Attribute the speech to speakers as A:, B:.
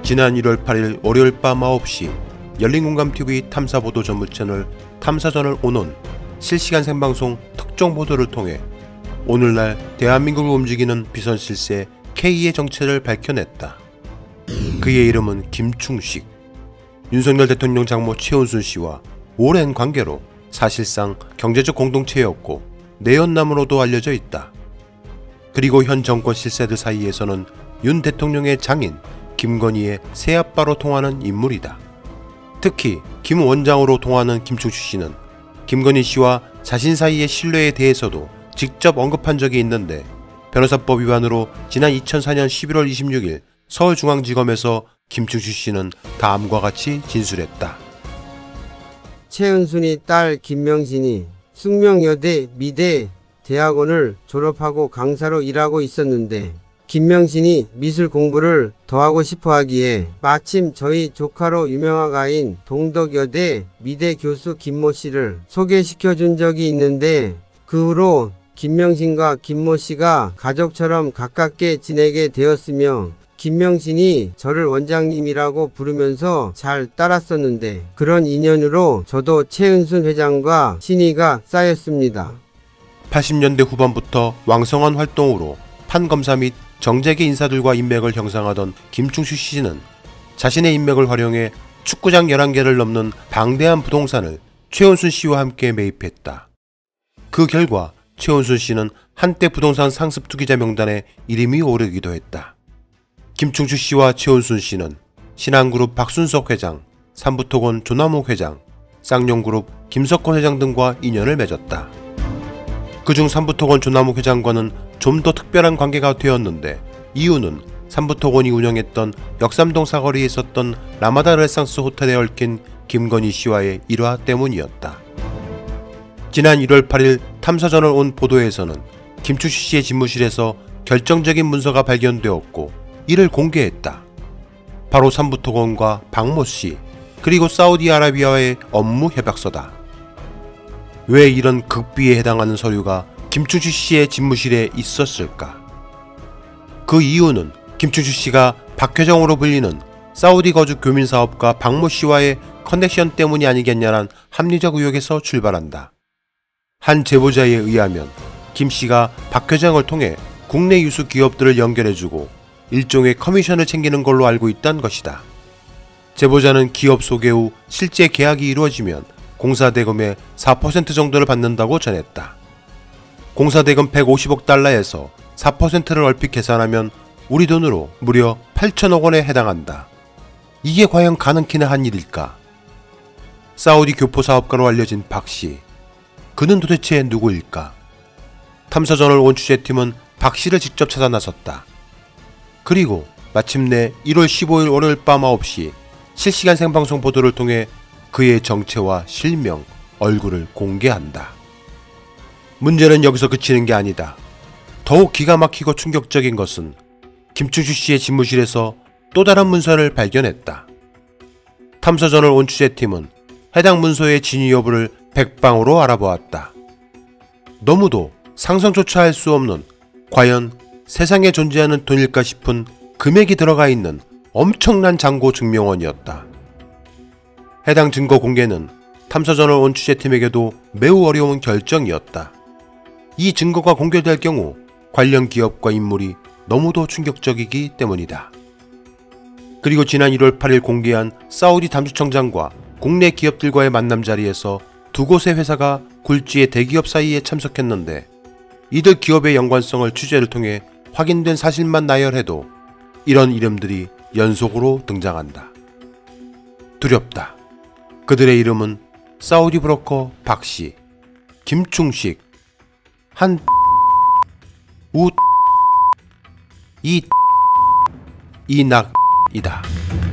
A: 지난 1월 8일 월요일 밤 9시 열린공감TV 탐사보도 전문 채널 탐사전을 오는 실시간 생방송 특종 보도를 통해 오늘날 대한민국을 움직이는 비선실세 K의 정체를 밝혀냈다. 그의 이름은 김충식. 윤석열 대통령 장모 최은순 씨와 오랜 관계로 사실상 경제적 공동체였고 내연남으로도 알려져 있다. 그리고 현 정권 실세들 사이에서는 윤 대통령의 장인 김건희의 새아빠로 통하는 인물이다. 특히 김 원장으로 통하는 김충식 씨는 김건희 씨와 자신 사이의 신뢰에 대해서도 직접 언급한 적이 있는데 변호사법 위반으로 지난 2004년 11월 26일 서울중앙지검에서 김충식 씨는 다음과 같이 진술했다.
B: 최은순이 딸 김명신이 숙명여대 미대 대학원을 졸업하고 강사로 일하고 있었는데 김명신이 미술 공부를 더 하고 싶어 하기에 마침 저희 조카로 유명화가인 동덕여대 미대 교수 김모 씨를 소개시켜 준 적이 있는데 그 후로 김명신과 김모 씨가 가족처럼 가깝게 지내게 되었으며 김명신이 저를 원장님이라고 부르면서 잘 따랐었는데 그런 인연으로 저도 최은순 회장과 신의가 쌓였습니다.
A: 80년대 후반부터 왕성한 활동으로 판검사 및 정재계 인사들과 인맥을 형성하던 김충식 씨는 자신의 인맥을 활용해 축구장 11개를 넘는 방대한 부동산을 최은순 씨와 함께 매입했다. 그 결과 최은순 씨는 한때 부동산 상습 투기자 명단에 이름이 오르기도 했다. 김충식 씨와 최은순 씨는 신한그룹 박순석 회장, 삼부토건 조남욱 회장, 쌍용그룹 김석권 회장 등과 인연을 맺었다. 그중 삼부토건 조남욱 회장과는 좀 더 특별한 관계가 되었는데 이유는 삼부토건이 운영했던 역삼동 사거리에 있었던 라마다 르네상스 호텔에 얽힌 김건희 씨와의 일화 때문이었다. 지난 1월 8일 탐사전을 온 보도에서는 김충식 씨의 집무실에서 결정적인 문서가 발견되었고 이를 공개했다. 바로 삼부토건과 박모 씨 그리고 사우디아라비아의 업무 협약서다. 왜 이런 극비에 해당하는 서류가 김충식 씨의 집무실에 있었을까? 그 이유는 김충식 씨가 박 회장으로 불리는 사우디 거주 교민 사업가 박모 씨와의 커넥션 때문이 아니겠냐란 합리적 의혹에서 출발한다. 한 제보자에 의하면 김 씨가 박 회장을 통해 국내 유수 기업들을 연결해주고 일종의 커미션을 챙기는 걸로 알고 있다는 것이다. 제보자는 기업 소개 후 실제 계약이 이루어지면 공사대금의 4% 정도를 받는다고 전했다. 공사대금 150억 달러에서 4%를 얼핏 계산하면 우리 돈으로 무려 8천억 원에 해당한다. 이게 과연 가능키나 한 일일까? 사우디 교포 사업가로 알려진 박 씨. 그는 도대체 누구일까? 탐사전을 온 취재팀은 박 씨를 직접 찾아 나섰다. 그리고 마침내 1월 15일 월요일 밤 9시 실시간 생방송 보도를 통해 그의 정체와 실명, 얼굴을 공개한다. 문제는 여기서 그치는 게 아니다. 더욱 기가 막히고 충격적인 것은 김충식 씨의 집무실에서 또 다른 문서를 발견했다. 탐사전을 온 취재팀은 해당 문서의 진위 여부를 백방으로 알아보았다. 너무도 상상조차 할 수 없는 과연 세상에 존재하는 돈일까 싶은 금액이 들어가 있는 엄청난 잔고 증명원이었다. 해당 증거 공개는 탐사전을 온 취재팀에게도 매우 어려운 결정이었다. 이 증거가 공개될 경우 관련 기업과 인물이 너무도 충격적이기 때문이다. 그리고 지난 1월 8일 공개한 사우디 담수청장과 국내 기업들과의 만남 자리에서 두 곳의 회사가 굴지의 대기업 사이에 참석했는데 이들 기업의 연관성을 취재를 통해 확인된 사실만 나열해도 이런 이름들이 연속으로 등장한다. 두렵다. 그들의 이름은 사우디 브로커 박씨, 김충식, 한 우 이낙이다.